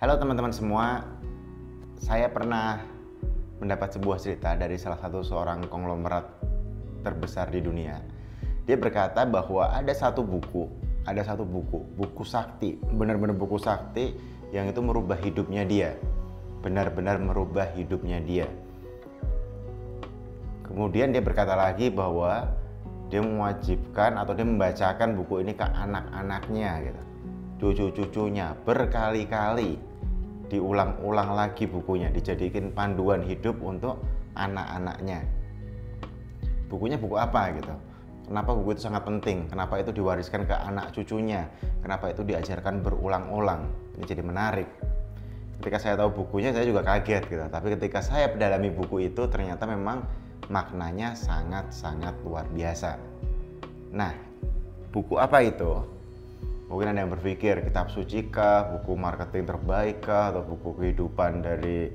Halo teman-teman semua, saya pernah mendapat sebuah cerita dari salah satu seorang konglomerat terbesar di dunia. Dia berkata bahwa ada satu buku sakti, benar-benar buku sakti yang itu merubah hidupnya dia, benar-benar merubah hidupnya dia. Kemudian dia berkata lagi bahwa dia mewajibkan atau dia membacakan buku ini ke anak-anaknya gitu, cucu-cucunya berkali-kali. Diulang-ulang lagi bukunya, dijadikan panduan hidup untuk anak-anaknya. Bukunya buku apa gitu? Kenapa buku itu sangat penting? Kenapa itu diwariskan ke anak cucunya? Kenapa itu diajarkan berulang-ulang? Ini jadi menarik. Ketika saya tahu bukunya saya juga kaget gitu. Tapi ketika saya mendalami buku itu ternyata memang maknanya sangat-sangat luar biasa. Nah, buku apa itu? Mungkin ada yang berpikir kitab suci kah, buku marketing terbaik kah, atau buku kehidupan dari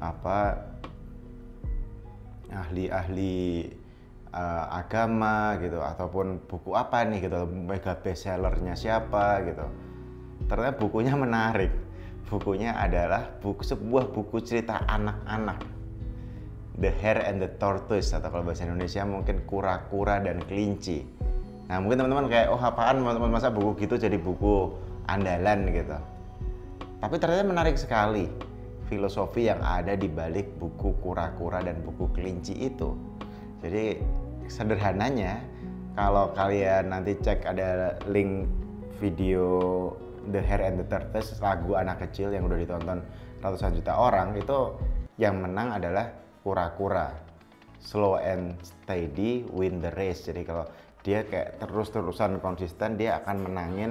ahli-ahli agama gitu, ataupun buku apa nih gitu, mega bestsellernya siapa gitu. Ternyata bukunya menarik. Bukunya adalah sebuah buku cerita anak-anak, The Hare and the Tortoise, atau kalau bahasa Indonesia mungkin kura-kura dan kelinci. Nah mungkin teman-teman kayak, oh apaan teman-teman, masa buku gitu jadi buku andalan gitu. Tapi ternyata menarik sekali filosofi yang ada di balik buku kura-kura dan buku kelinci itu. Jadi sederhananya, kalau kalian nanti cek ada link video The Hare and the Tortoise, lagu anak kecil yang udah ditonton ratusan juta orang, itu yang menang adalah kura-kura. Slow and steady win the race. Jadi kalau dia kayak terus-terusan konsisten, dia akan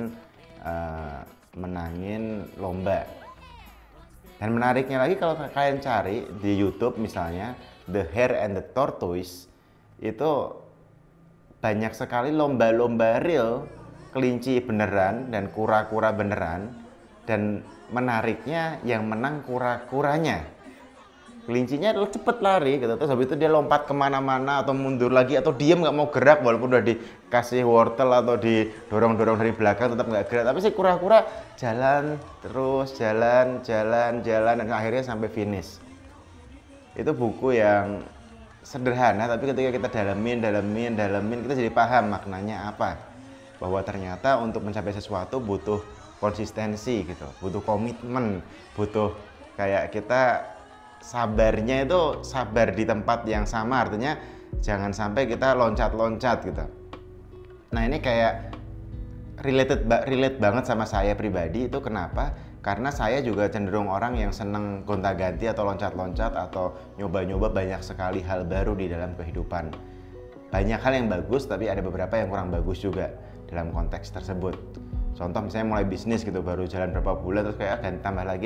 menangin lomba. Dan menariknya lagi, kalau kalian cari di YouTube misalnya The Hare and the Tortoise, itu banyak sekali lomba-lomba real, kelinci beneran dan kura-kura beneran. Dan menariknya yang menang kura-kuranya. Kelincinya cepet lari gitu, terus habis itu dia lompat kemana-mana atau mundur lagi atau diem nggak mau gerak, walaupun udah dikasih wortel atau didorong-dorong dari belakang tetap nggak gerak. Tapi si kura-kura jalan terus, jalan dan akhirnya sampai finish. Itu buku yang sederhana, tapi ketika kita dalamin kita jadi paham maknanya apa. Bahwa ternyata untuk mencapai sesuatu butuh konsistensi gitu, butuh komitmen, butuh kayak kita sabarnya itu sabar di tempat yang sama, artinya jangan sampai kita loncat-loncat gitu. Nah ini kayak relate banget sama saya pribadi. Itu kenapa? Karena saya juga cenderung orang yang seneng gonta-ganti atau loncat-loncat atau nyoba-nyoba banyak sekali hal baru di dalam kehidupan. Banyak hal yang bagus, tapi ada beberapa yang kurang bagus juga dalam konteks tersebut. Contoh misalnya mulai bisnis gitu, baru jalan berapa bulan terus kayak tambah lagi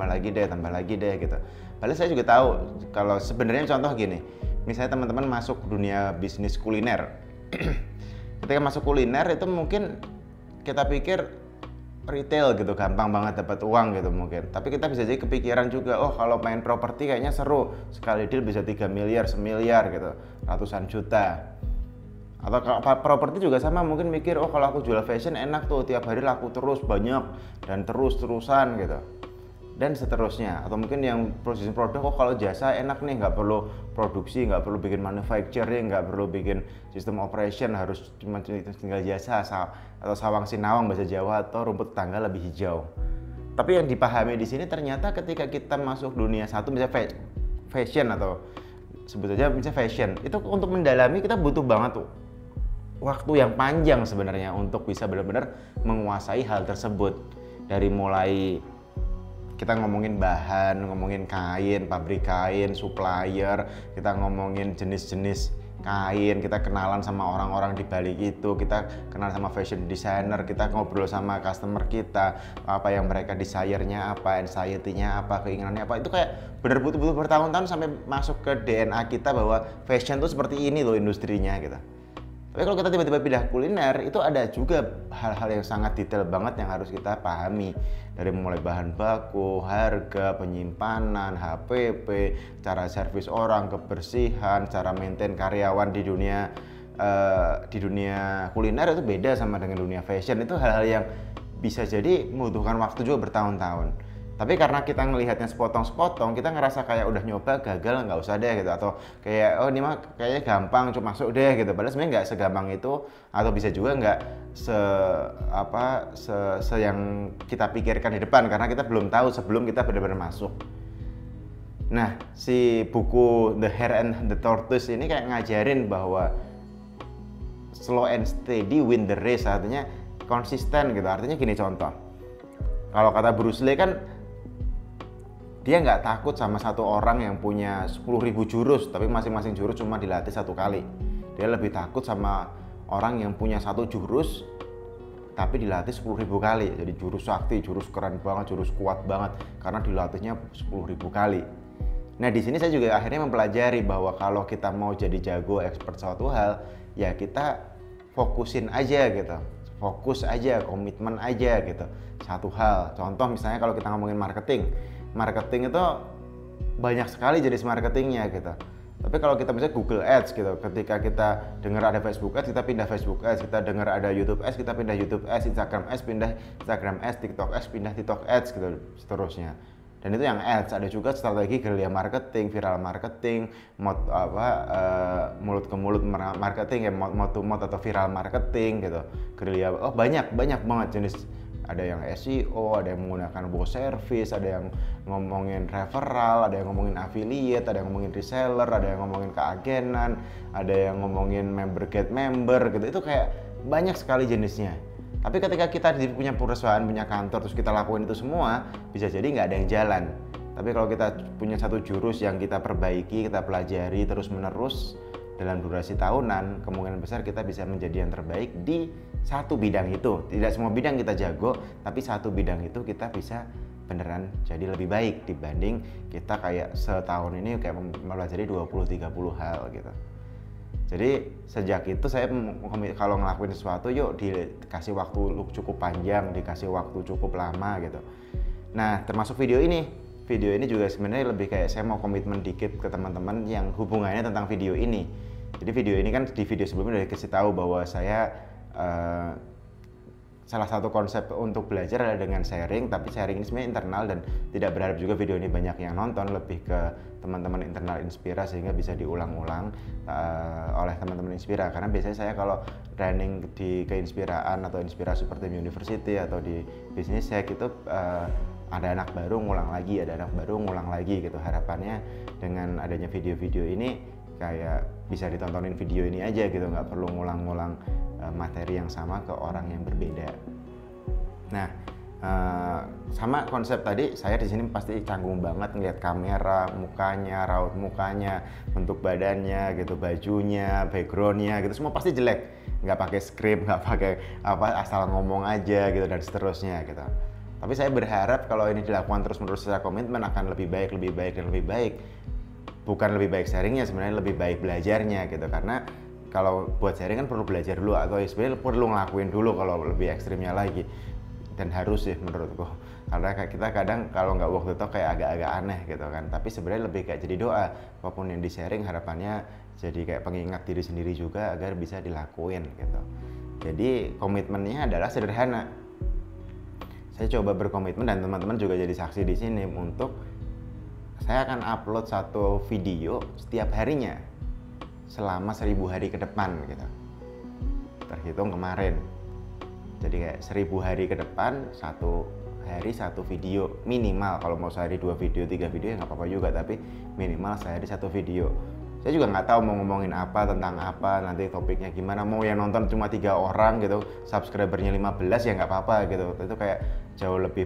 deh gitu. Padahal saya juga tahu kalau sebenarnya contoh gini, misalnya teman-teman masuk dunia bisnis kuliner. Ketika masuk kuliner itu mungkin kita pikir retail gitu, gampang banget dapat uang gitu mungkin. Tapi kita bisa jadi kepikiran juga, oh kalau main properti kayaknya seru, sekali deal bisa 3 miliar, semiliar gitu, ratusan juta. Atau kalau properti juga sama, mungkin mikir, oh kalau aku jual fashion enak tuh, tiap hari laku terus banyak dan terus-terusan gitu. Dan seterusnya. Atau mungkin yang produksi produk, oh kalau jasa enak nih, nggak perlu produksi, nggak perlu bikin manufacturing, nggak perlu bikin sistem operation, harus cuma tinggal jasa atau sawang sinawang bahasa Jawa, atau rumput tetangga lebih hijau. Tapi yang dipahami di sini ternyata ketika kita masuk dunia satu, misalnya fashion atau sebut saja misalnya fashion, itu untuk mendalami kita butuh banget tuh waktu yang panjang sebenarnya untuk bisa benar-benar menguasai hal tersebut. Dari mulai kita ngomongin bahan, ngomongin kain, pabrik kain, supplier, kita ngomongin jenis-jenis kain, kita kenalan sama orang-orang di balik itu, kita kenal sama fashion designer, kita ngobrol sama customer kita, apa yang mereka desire-nya apa, anxiety-nya apa, keinginannya apa. Itu kayak bener butuh bertahun-tahun sampai masuk ke DNA kita bahwa fashion tuh seperti ini loh industrinya gitu. Tapi kalau kita tiba-tiba pindah kuliner, itu ada juga hal-hal yang sangat detail banget yang harus kita pahami. Dari mulai bahan baku, harga, penyimpanan, HPP, cara servis orang, kebersihan, cara maintain karyawan di dunia kuliner itu beda sama dengan dunia fashion. Itu hal-hal yang bisa jadi membutuhkan waktu juga bertahun-tahun. Tapi karena kita ngelihatnya sepotong-sepotong, kita ngerasa kayak udah nyoba gagal, nggak usah deh gitu, atau kayak oh ini mah kayaknya gampang cuma masuk deh gitu. Padahal sebenarnya nggak segampang itu, atau bisa juga nggak se yang kita pikirkan di depan, karena kita belum tahu sebelum kita benar-benar masuk. Nah, si buku The Hare and the Tortoise ini kayak ngajarin bahwa slow and steady win the race, artinya konsisten gitu. Artinya gini, contoh, kalau kata Bruce Lee kan dia nggak takut sama satu orang yang punya 10.000 jurus tapi masing-masing jurus cuma dilatih 1 kali. Dia lebih takut sama orang yang punya 1 jurus tapi dilatih 10.000 kali. Jadi jurus sakti, jurus keren banget, jurus kuat banget karena dilatihnya 10.000 kali. Nah, di sini saya juga akhirnya mempelajari bahwa kalau kita mau jadi jago, expert suatu hal, ya kita fokusin aja gitu. Fokus aja, komitmen aja gitu. Satu hal. Contoh misalnya kalau kita ngomongin marketing itu banyak sekali jenis marketingnya gitu. Tapi kalau kita misalnya Google Ads gitu, ketika kita dengar ada Facebook Ads, kita pindah Facebook Ads, kita dengar ada YouTube Ads, kita pindah YouTube Ads, Instagram Ads, pindah Instagram Ads, TikTok Ads, pindah TikTok Ads gitu seterusnya. Dan itu yang ads. Ada juga strategi guerrilla marketing, viral marketing, mulut ke mulut marketing, ya mouth to mouth atau viral marketing gitu. Guerrilla, oh banyak banget jenis. Ada yang SEO, ada yang menggunakan wow service, ada yang ngomongin referral, ada yang ngomongin affiliate, ada yang ngomongin reseller, ada yang ngomongin keagenan, ada yang ngomongin member get member gitu. Itu kayak banyak sekali jenisnya. Tapi ketika kita punya perusahaan, punya kantor, terus kita lakuin itu semua, bisa jadi nggak ada yang jalan. Tapi kalau kita punya satu jurus yang kita perbaiki, kita pelajari terus-menerus dalam durasi tahunan, kemungkinan besar kita bisa menjadi yang terbaik di satu bidang itu. Tidak semua bidang kita jago, tapi satu bidang itu kita bisa beneran jadi lebih baik dibanding kita kayak setahun ini kayak mempelajari 20-30 hal gitu. Jadi sejak itu saya kalau ngelakuin sesuatu, yuk dikasih waktu cukup panjang, dikasih waktu cukup lama gitu. Nah, termasuk video ini juga sebenarnya lebih kayak saya mau komitmen dikit ke teman-teman yang hubungannya tentang video ini. Jadi video ini kan di video sebelumnya udah dikasih tahu bahwa saya salah satu konsep untuk belajar adalah dengan sharing, tapi sharing ini sebenarnya internal dan tidak berharap juga video ini banyak yang nonton, lebih ke teman-teman internal Inspira sehingga bisa diulang-ulang oleh teman-teman Inspira. Karena biasanya saya kalau training di keinspiraan atau Inspira Super Team University atau di bisnis saya gitu, ada anak baru ngulang lagi, ada anak baru ngulang lagi gitu. Harapannya dengan adanya video-video ini kayak bisa ditontonin video ini aja gitu, nggak perlu ngulang-ngulang materi yang sama ke orang yang berbeda. Nah, sama konsep tadi, saya di sini pasti canggung banget ngeliat kamera, mukanya, raut mukanya, bentuk badannya gitu, bajunya, backgroundnya gitu, semua pasti jelek. Nggak pakai skrip, nggak pakai asal ngomong aja gitu dan seterusnya gitu. Tapi saya berharap kalau ini dilakukan terus-menerus secara komitmen akan lebih baik dan lebih baik. Bukan lebih baik sharingnya, sebenarnya lebih baik belajarnya gitu, karena kalau buat sharing kan perlu belajar dulu, atau sebenarnya perlu ngelakuin dulu kalau lebih ekstrimnya lagi, dan harus sih menurutku, karena kita kadang kalau nggak walk the talk kayak agak-agak aneh gitu kan. Tapi sebenarnya lebih kayak jadi doa, apapun yang di sharing harapannya jadi kayak pengingat diri sendiri juga agar bisa dilakuin gitu. Jadi komitmennya adalah sederhana, saya coba berkomitmen dan teman-teman juga jadi saksi di sini, untuk saya akan upload satu video setiap harinya selama 1000 hari ke depan gitu, terhitung kemarin. Jadi kayak 1000 hari ke depan, satu hari satu video minimal. Kalau mau sehari 2 video, 3 video ya nggak apa-apa juga, tapi minimal sehari satu video. Saya juga nggak tahu mau ngomongin apa, tentang apa, nanti topiknya gimana. Mau yang nonton cuma 3 orang gitu, subscribernya 15 ya nggak apa-apa gitu. Itu kayak jauh lebih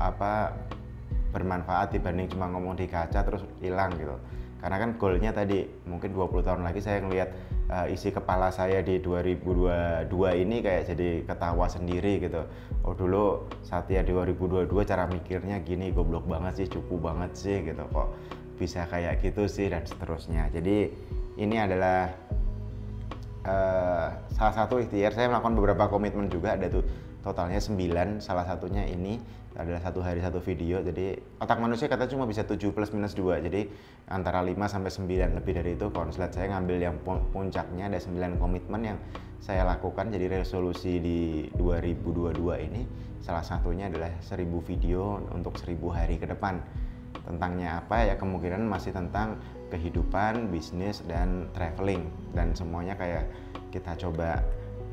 bermanfaat dibanding cuma ngomong di kaca terus hilang gitu. Karena kan goalnya tadi, mungkin 20 tahun lagi saya ngelihat isi kepala saya di 2022 ini kayak jadi ketawa sendiri gitu. Oh dulu Satya 2022 cara mikirnya gini, goblok banget sih, cupu banget sih gitu, kok bisa kayak gitu sih, dan seterusnya. Jadi ini adalah salah satu ikhtiar saya melakukan beberapa komitmen juga. Ada tuh totalnya 9, salah satunya ini adalah 1 hari 1 video. Jadi otak manusia kata cuma bisa 7 plus minus 2, jadi antara 5 sampai 9, lebih dari itu konslet. Saya ngambil yang puncaknya, ada 9 komitmen yang saya lakukan jadi resolusi di 2022 ini. Salah satunya adalah 1000 video untuk 1000 hari ke depan. Tentangnya apa ya, kemungkinan masih tentang kehidupan, bisnis, dan traveling, dan semuanya kayak kita coba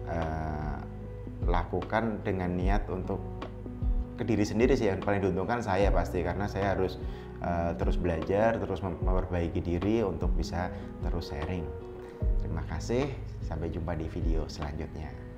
lakukan dengan niat untuk ke diri sendiri sih. Yang paling diuntungkan saya pasti, karena saya harus terus belajar, terus memperbaiki diri untuk bisa terus sharing. Terima kasih, sampai jumpa di video selanjutnya.